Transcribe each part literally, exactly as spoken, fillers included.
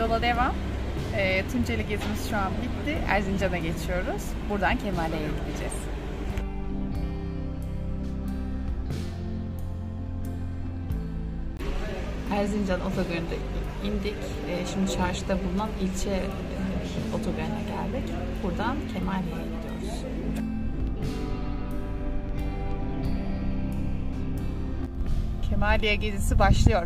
yola devam. E, Tunceli gezimiz şu an bitti. Erzincan'a geçiyoruz. Buradan Kemaliye'ye gideceğiz. Erzincan otogarında indik. E, şimdi çarşıda bulunan ilçe e, otogarına geldik. Buradan Kemaliye'ye gidiyoruz. Kemaliye gezisi başlıyor.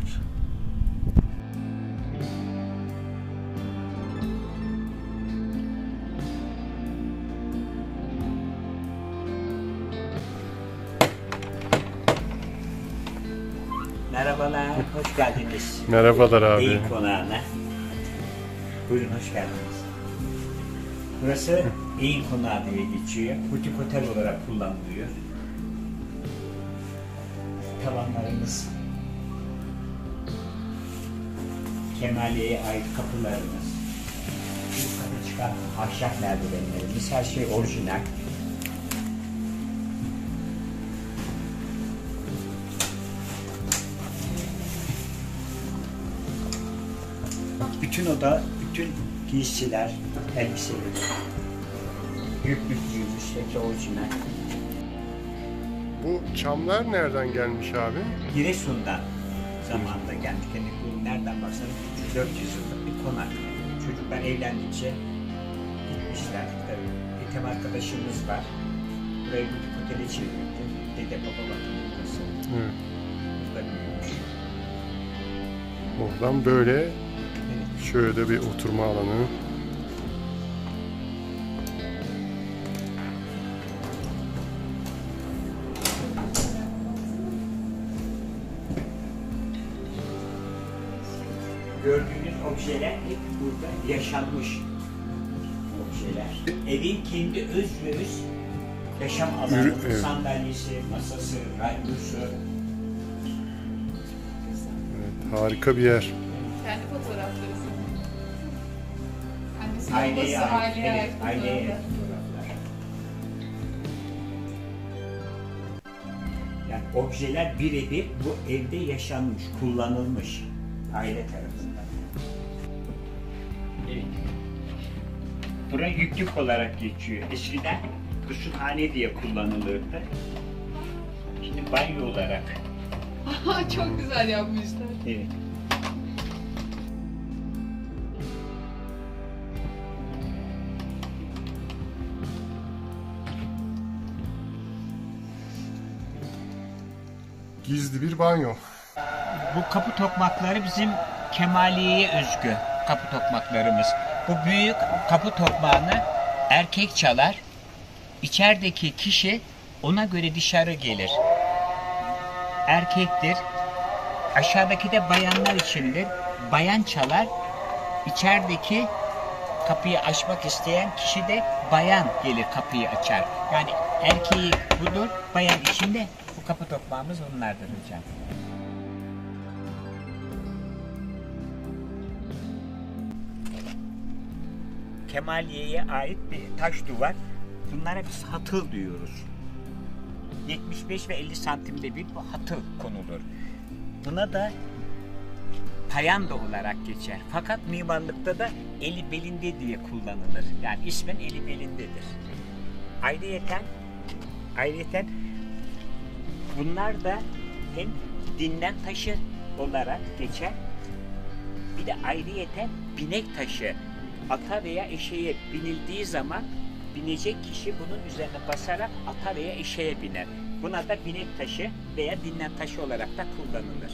Merhabalar, hoş geldiniz. Merhabalar abi. Eğin Konağı'na. Buyurun, hoş geldiniz. Burası Eğin Konağı diye geçiyor. Butik otel olarak kullanılıyor. Tavanlarımız, Kemaliye'ye ait kapılarımız, yukarı çıkan ahşap merdivenlerimiz, her şey orijinal. Bütün oda, bütün giysiler, elbiseler, yüklük giymiş, hepsi orijinal. Bu çamlar nereden gelmiş abi? Giresun'dan zamanında gelmiş. Yani bu nereden baksanız üç yüz dört yüz yıllık bir konak. Çocuklar evlendikçe gitmişler. Tabii bir tem arkadaşımız var. Burayı butik otele çevirdi. Dede baba bakın burası. Evet. Burada büyümüş. Oradan böyle Evet. şöyle bir oturma alanı. Gördüğünüz objeler hep burada yaşanmış objeler. Evin kendi öz ve öz yaşam alanı, Ürü- evet. sandalyesi, masası, radyosu. Evet, harika bir yer. Kendi fotoğrafları sanırım. Annesinin Aileye babası, ait, aileye evet, ait aileye ait fotoğraflar. fotoğraflar. Yani objeler birebir bu evde yaşanmış, kullanılmış aile tarafından. Evet. Bura yüklük olarak geçiyor. Eskiden kusunhane diye kullanılırdı. Şimdi banyo olarak. Çok güzel yapmışlar. Evet. Gizli bir banyo. Bu kapı tokmakları bizim Kemaliye'ye özgü kapı tokmaklarımız. Bu büyük kapı tokmağını erkek çalar. İçerideki kişi ona göre dışarı gelir. Erkektir. Aşağıdaki de bayanlar içindir. Bayan çalar. İçerideki kapıyı açmak isteyen kişi de bayan gelir kapıyı açar. Yani erkeği budur, bayan içinde bu kapı tokmağımız onlardır hocam. Kemaliye'ye ait bir taş duvar. Bunlara biz hatıl diyoruz. yetmiş beş ve elli santimde bir bu hatıl konulur. Buna da payanda olarak geçer. Fakat mimarlıkta da eli belinde diye kullanılır. Yani ismen eli belindedir. Ayrıyeten, ayrıyeten bunlar da hem dinlen taşı olarak geçer. Bir de ayrıyeten binek taşı. Ata veya eşeğe binildiği zaman binecek kişi bunun üzerine basarak ata veya eşeğe biner. Buna da binek taşı veya dinlen taşı olarak da kullanılır.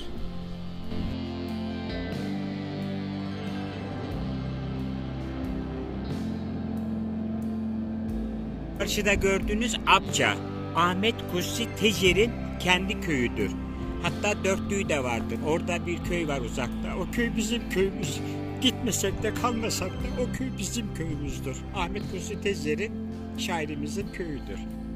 Karşıda gördüğünüz Abca, Ahmet Kutsi Tecer'in kendi köyüdür. Hatta dörtlüğü de vardır. Orada bir köy var uzakta. O köy bizim köyümüz. Gitmesek de kalmasak da o köy bizim köyümüzdür. Ahmet Kutsi Tecer'in şairimizin köyüdür.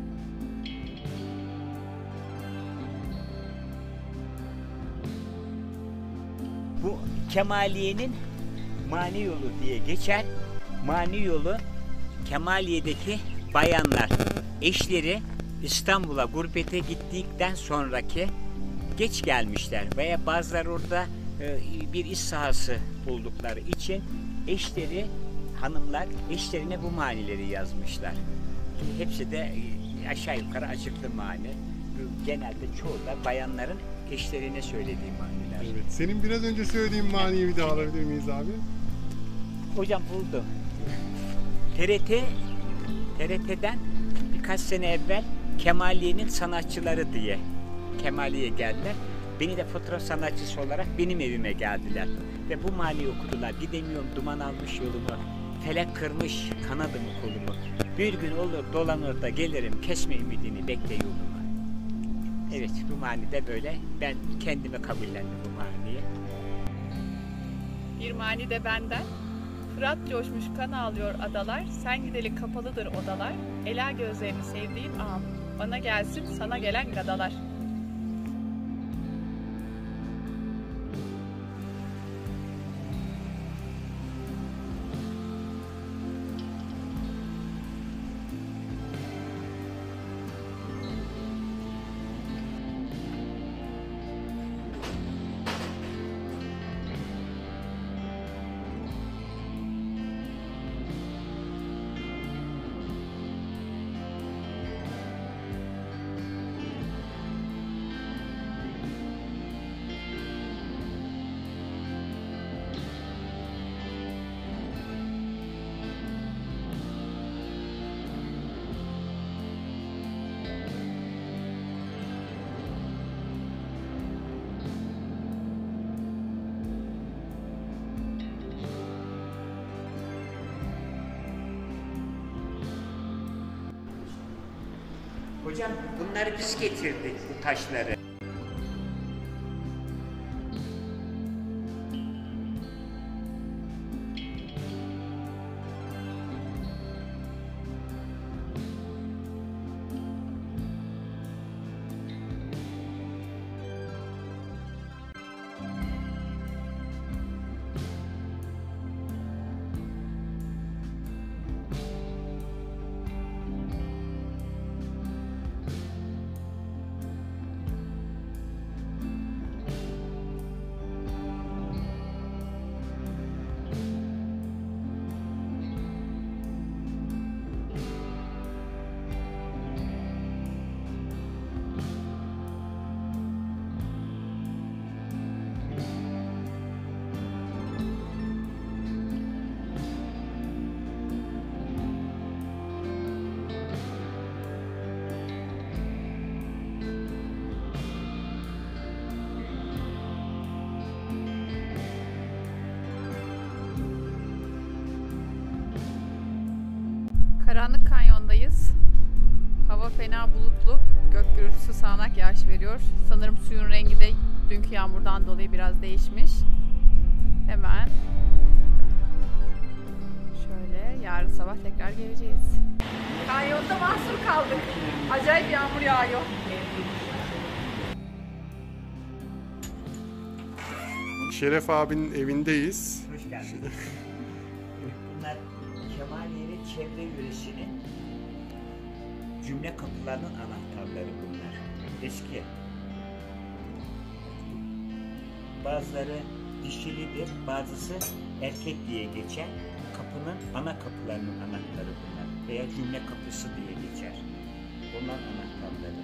Bu Kemaliye'nin mani yolu diye geçer. Mani yolu Kemaliye'deki bayanlar, eşleri İstanbul'a gurbete gittikten sonraki geç gelmişler veya bazıları orada bir iş sahası oldukları için eşleri, hanımlar eşlerine bu manileri yazmışlar. Hepsi de aşağı yukarı açıklı mani. Genelde çoğu da bayanların eşlerine söylediği maniler. Evet. Senin biraz önce söylediğin maniyi bir daha alabilir miyiz abi? Hocam buldum. T R T, T R T'den birkaç sene evvel Kemaliye'nin sanatçıları diye Kemaliye geldiler. Beni de fotoğraf sanatçısı olarak benim evime geldiler. Ve bu maniyi okudular. Gidemiyorum, duman almış yolumu. Felek kırmış kanadımı kolumu. Bir gün olur dolanır da gelirim, kesme ümidini, bekle yolumu. Evet, bu mani de böyle. Ben kendime kabullendim bu maniyi. Bir mani de benden. Fırat coşmuş kan ağlıyor adalar, sen gideli kapalıdır odalar, ela gözlerini sevdiğim ağam, bana gelsin sana gelen gadalar. Hocam bunları biz getirdik, bu taşları. Karanlık kanyondayız. Hava fena bulutlu. Gök gürültüsü, sağanak yağış veriyor. Sanırım suyun rengi de dünkü yağmurdan dolayı biraz değişmiş. Hemen şöyle yarın sabah tekrar geleceğiz. Kanyonda mahsur kaldık. Acayip yağmur yağıyor. Şeref abinin evindeyiz. Hoş geldiniz. Bunlar Kemaliye'nin çevre yöresinin cümle kapılarının anahtarları bunlar. Eski. Bazıları dişilidir, bazısı erkek diye geçer. Kapının ana kapılarının anahtarı bunlar. Veya cümle kapısı diye geçer. Onlar anahtarları.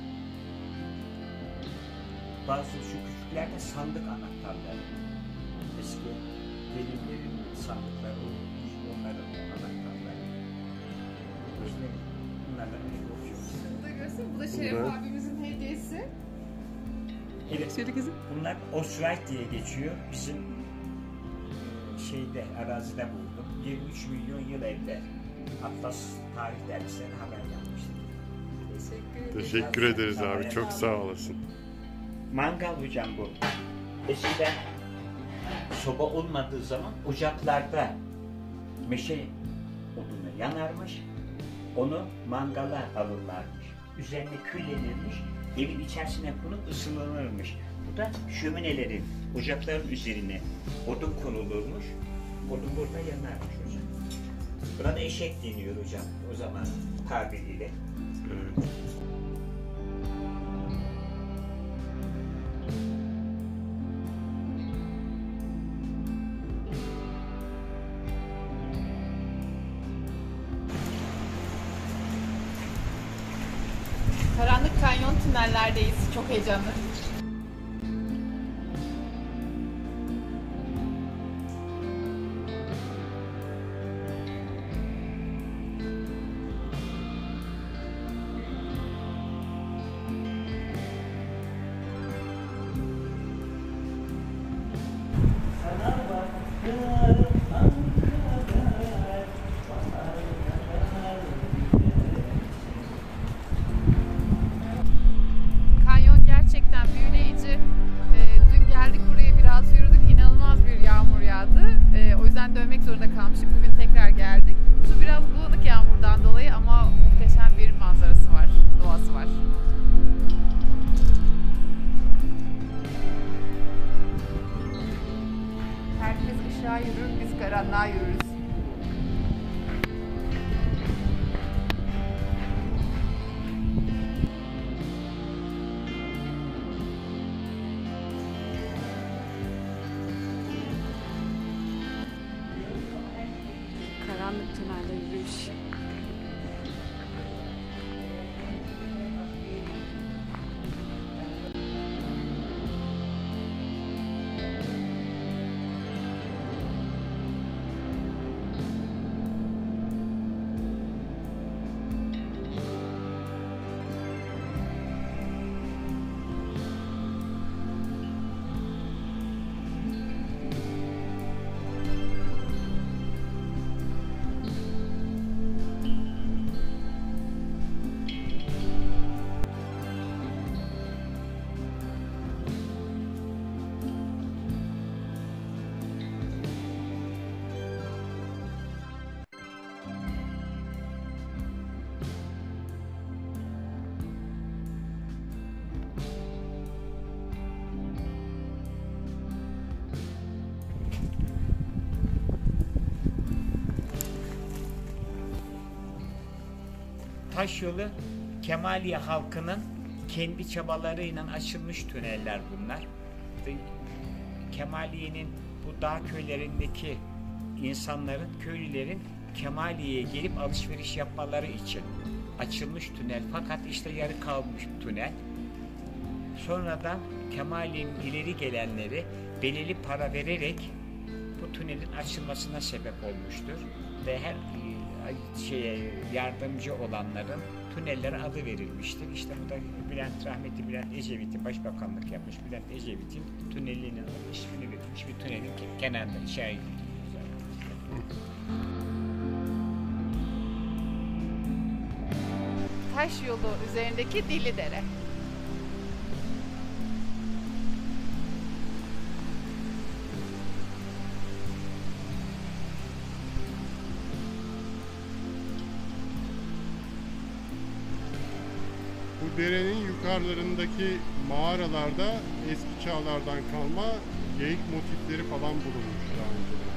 Bazı şu küçükler de sandık anahtarları. Eski gelinlerin sandıkları olmuş, onların anahtarları. İşte bunlardan ne okuyoruz? Burada görsün, bu da Şeref Evet. abimizin hediyesi. Evet, Şöyle kızım. bunlar Oswald diye geçiyor. Bizim şeyde, arazide buldum. yirmi üç milyon yıl evvel Atlas Tarih Dergisi'ne haber yapmıştım. Teşekkür ederim. Teşekkür ederiz abi. Çok sağ olasın. Mangal hocam bu. Eskiden soba olmadığı zaman ocaklarda meşe odunu yanarmış. Onu mangala alırlarmış. Üzerine küllenirmiş. Evin içerisine konup ısınılırmış. Bu da şöminelerin, ocakların üzerine odun konulurmuş. Odun burada yanarmış hocam. Buna da eşek deniyor hocam o zaman tabiriyle. Evet. tünellerdeyiz. Çok heyecanlı. Kanyon gerçekten büyüleyici. Ee, dün geldik buraya, biraz yürüdük. İnanılmaz bir yağmur yağdı. Ee, o yüzden dönmek zorunda kalmıştık. Bugün tekrar geldik. Su biraz bulanık yağmurdan dolayı ama muhteşem bir manzarası var, doğası var. Herkes ışığa yürür, biz karanlığa yürürüz. Karanlık tünelde yürüyüş. Taş yolu Kemaliye halkının kendi çabalarıyla açılmış tüneller bunlar. Ve Kemaliye'nin bu dağ köylerindeki insanların, köylülerin Kemaliye'ye gelip alışveriş yapmaları için açılmış tünel. Fakat işte yarı kalmış tünel. Sonradan Kemaliye'nin ileri gelenleri belirli para vererek bu tünelin açılmasına sebep olmuştur. Ve her şeye yardımcı olanların tünellere adı verilmiştir. İşte bu da Bülent, rahmetli Bülent Ecevit'in başbakanlık yapmış. Bülent Ecevit'in tünelinin ismini verilmiş bir tünelin kenarında şey. Taş yolu üzerindeki Dillidere. Bu derenin yukarılarındaki mağaralarda eski çağlardan kalma geyik motifleri falan bulunmuş daha önceden.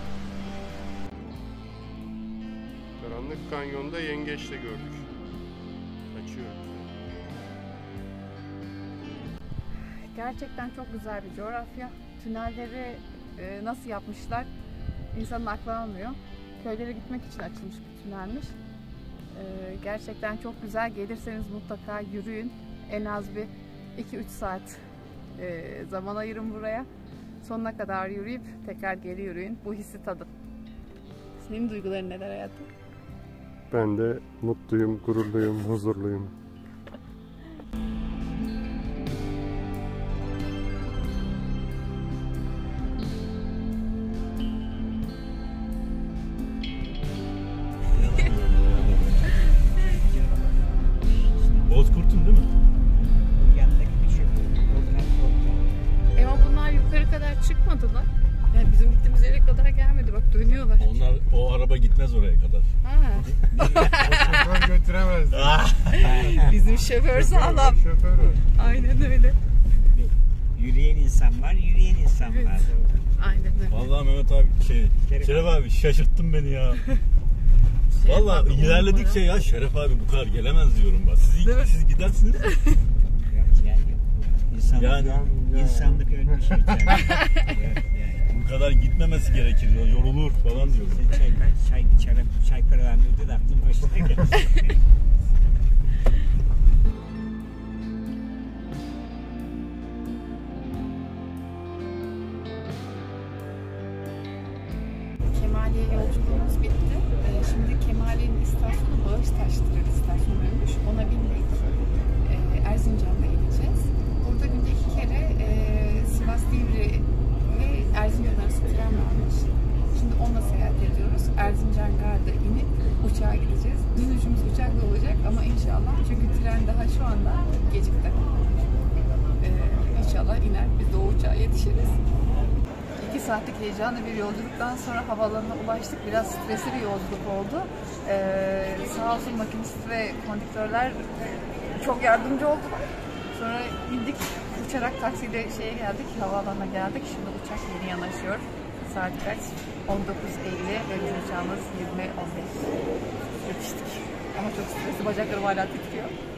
Karanlık Kanyon'da yengeç de gördük. Kaçıyor. Gerçekten çok güzel bir coğrafya. Tünelleri e, nasıl yapmışlar insanın aklı almıyor. Köylere gitmek için açılmış bir tünelmiş. E, gerçekten çok güzel. Gelirseniz mutlaka yürüyün. En az bir iki üç saat e, zaman ayırın buraya. Sonuna kadar yürüyüp tekrar geri yürüyün. Bu hissi tadın. Senin duyguların neler hayatım? Ben de mutluyum, gururluyum, huzurluyum. Bozkurt'un değil mi? Yanındaki bir şey. Ama bunlar yukarı kadar çıkmadılar. Yani bizim gittiğimiz yere kadar gelmedi. Bak dönüyorlar. Onlar, o araba gitmez oraya kadar. Ha. Şoför götüremez. Bizim şoför sağlam. Şoför var. Aynen öyle. Yürüyen insan var, yürüyen insan Evet. var. Aynen öyle. Vallahi Mehmet abi şey, Şeref Şeref abi şaşırttın beni ya. Şeref Vallahi abi, on ilerledikçe numara. ya Şeref abi bu kadar gelemez diyorum bak. Siz, Değil mi? siz gidersiniz. Yok, yani, insanlık, Yani- insanlık ölmüş. Yani. Bu kadar gitmemesi gerekir. Yorulur falan diyorum. Sen çay, çay, çay, çay paralarını ödedi, aklın başına geldi. yolculuğumuz bitti. Ee, şimdi Kemal'in istasyonu Bağıştaş'tır istasyonuymuş. Ona bindik. Ee, Erzincan'da ineceğiz. Burada günde iki kere e, Sivas Divri ve Erzincan arası tren varmış. Şimdi onunla seyahat ediyoruz. Erzincan Gar'da inip uçağa gideceğiz. Dönüşümüz uçakla olacak ama inşallah, çünkü tren daha şu anda gecikti. Ee, inşallah iner, biz de o uçağa yetişiriz. İki saatlik heyecanlı bir yolculuktan sonra havaalanına ulaştık. Biraz stresli bir yolculuk oldu. Ee, sağ olsun makinist ve konduktörler çok yardımcı oldular. Sonra indik, uçarak taksiyle şeye geldik, havaalanına geldik. Şimdi uçak yeni yanaşıyor. Saat kaç? on dokuz elli ve bizim uçağımız yirmi on beş. Yetiştik. Ama çok stresli, bacaklarım hala titriyor.